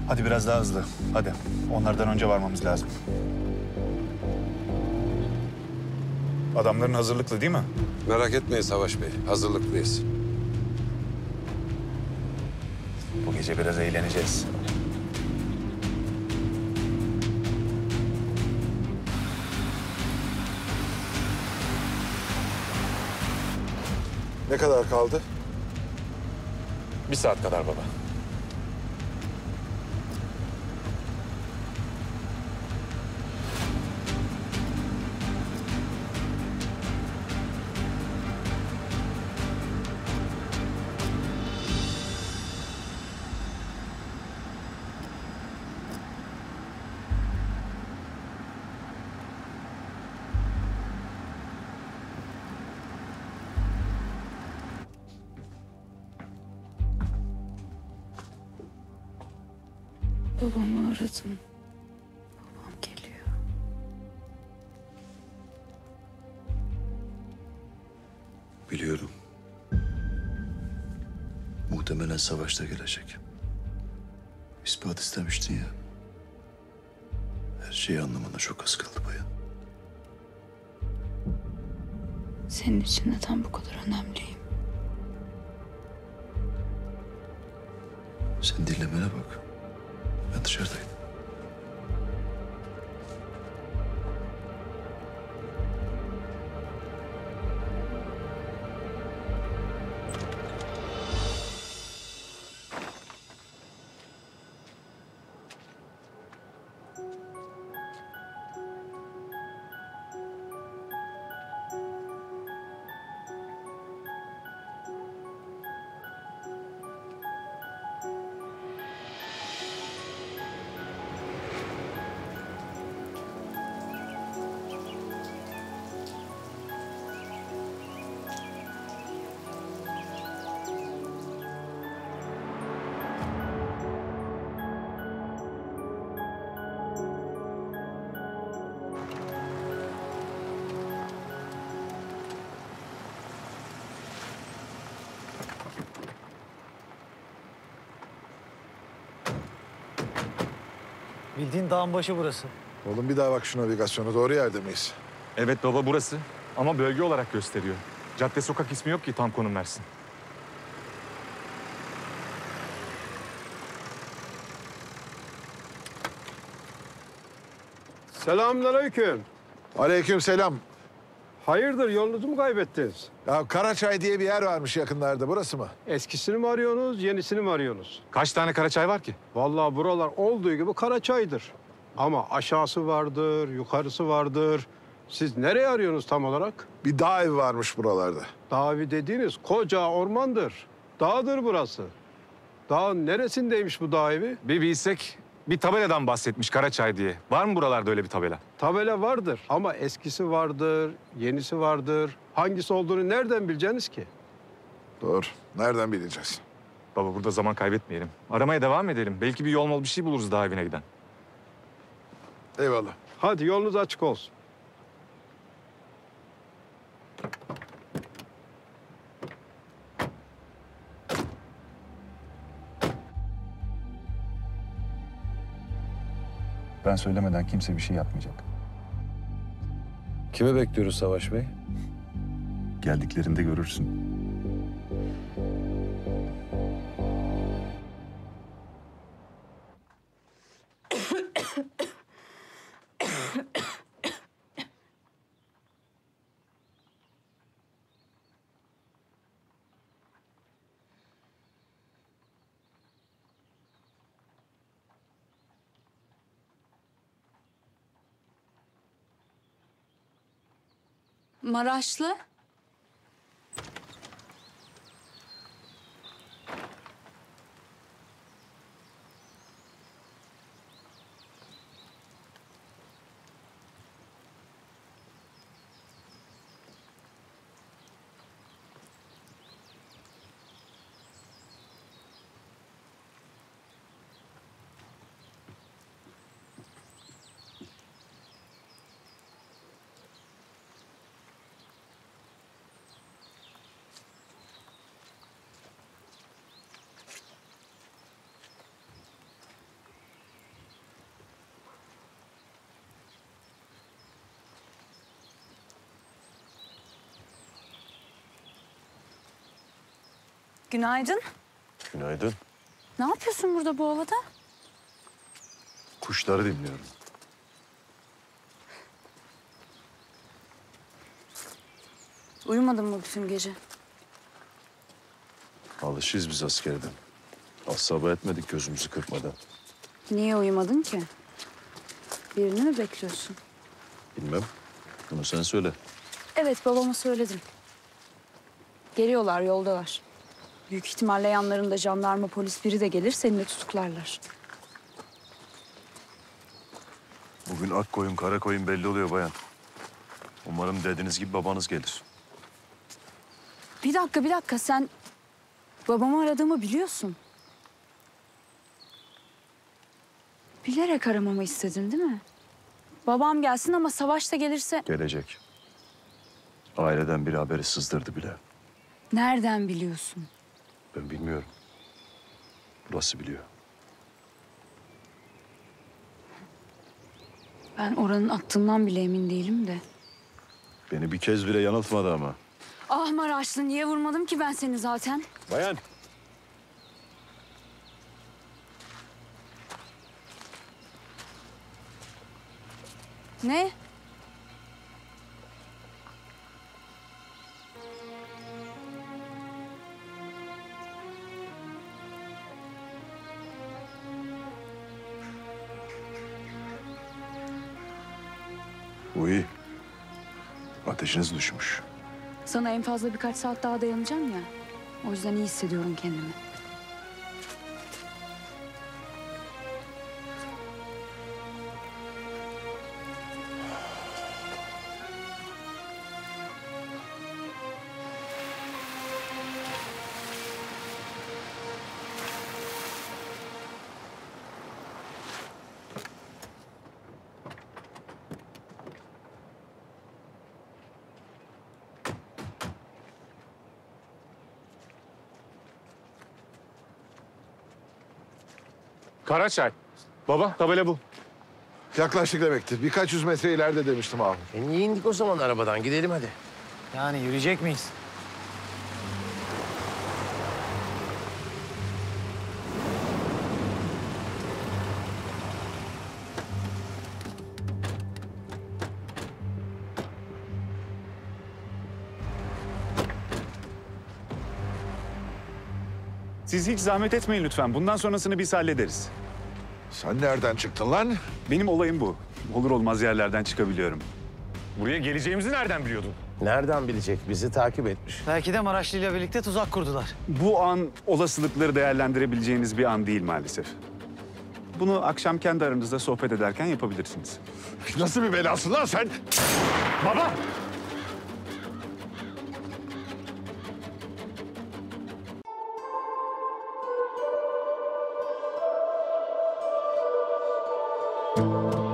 Hadi biraz daha hızlı. Hadi. Onlardan önce varmamız lazım. Adamların hazırlıklı değil mi? Merak etmeyin Savaş Bey, hazırlıklıyız. Bu gece biraz eğleneceğiz. Ne kadar kaldı? 1 saat kadar baba. Babamı aradım. Babam geliyor. Biliyorum. Muhtemelen savaşta gelecek. İspat istemiştin ya. Her şeyi anlamana çok az kaldı bayan. Senin için neden bu kadar önemliyim? Sen dinlemene bak. Ben dışarıdayım. Bildiğin dağın başı burası. Oğlum bir daha bak şu navigasyona. Doğru yerde miyiz? Evet baba burası ama bölge olarak gösteriyor. Cadde sokak ismi yok ki tam konum versin. Selamünaleyküm. Aleykümselam. Hayırdır, yolunuzu mu kaybettiniz? Ya Karaçay diye bir yer varmış yakınlarda. Burası mı? Eskisini mi arıyorsunuz, yenisini mi arıyorsunuz? Kaç tane Karaçay var ki? Vallahi buralar olduğu gibi Karaçay'dır. Ama aşağısı vardır, yukarısı vardır. Siz nereye arıyorsunuz tam olarak? Bir dağ evi varmış buralarda. Dağ evi dediğiniz koca ormandır. Dağdır burası. Dağın neresindeymiş bu dağ evi? Bir bilsek bir tabeladan bahsetmiş Karaçay diye. Var mı buralarda öyle bir tabela? Tabela vardır ama eskisi vardır, yenisi vardır. Hangisi olduğunu nereden bileceksiniz ki? Doğru. Nereden bileceğiz? Baba burada zaman kaybetmeyelim. Aramaya devam edelim. Belki bir yol mol bir şey buluruz daha evine giden. Eyvallah. Hadi yolunuz açık olsun. Ben söylemeden kimse bir şey yapmayacak. Kimi bekliyoruz Savaş Bey? Geldiklerinde görürsün. Maraşlı. Günaydın. Günaydın. Ne yapıyorsun burada bu havada? Kuşları dinliyorum. Uyumadın mı bütün gece? Alışıyız biz askerden. Az sabah etmedik gözümüzü kırpmadan. Niye uyumadın ki? Birini mi bekliyorsun? Bilmem. Bunu sen söyle. Evet, babama söyledim. Geliyorlar, yoldalar. Büyük ihtimalle yanlarında jandarma, polis biri de gelir, seni de tutuklarlar. Bugün ak koyun kara koyun belli oluyor bayan. Umarım dediğiniz gibi babanız gelir. Bir dakika, sen babamı aradığımı biliyorsun. Bilerek aramamı istedin değil mi? Babam gelsin ama Savaş da gelirse... Gelecek. Aileden bir haberi sızdırdı bile. Nereden biliyorsun? Ben bilmiyorum. Burası biliyor. Ben oranın attığından bile emin değilim de. Beni bir kez bile yanıltmadı ama. Ah Maraşlı, niye vurmadım ki ben seni zaten? Bayan. Ne? Bu iyi. Ateşiniz düşmüş. Sana en fazla birkaç saat daha dayanacağım ya. O yüzden iyi hissediyorum kendimi. Karaçay. Baba, tabela bu. Yaklaştık demektir. Birkaç yüz metre ileride demiştim abi. Niye indik o zaman arabadan? Gidelim hadi. Yani yürüyecek miyiz? Siz hiç zahmet etmeyin lütfen. Bundan sonrasını biz hallederiz. Sen nereden çıktın lan? Benim olayım bu. Olur olmaz yerlerden çıkabiliyorum. Buraya geleceğimizi nereden biliyordun? Nereden bilecek? Bizi takip etmiş. Belki de Maraşlı ile birlikte tuzak kurdular. Bu an olasılıkları değerlendirebileceğiniz bir an değil maalesef. Bunu akşam kendi aranızda sohbet ederken yapabilirsiniz. Nasıl bir belasın lan sen? Baba! Bayan.